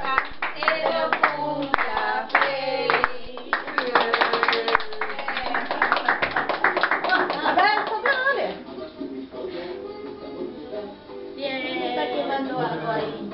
Pero cumpla feliz. A ver, soplale. Bien. Está quemando algo ahí.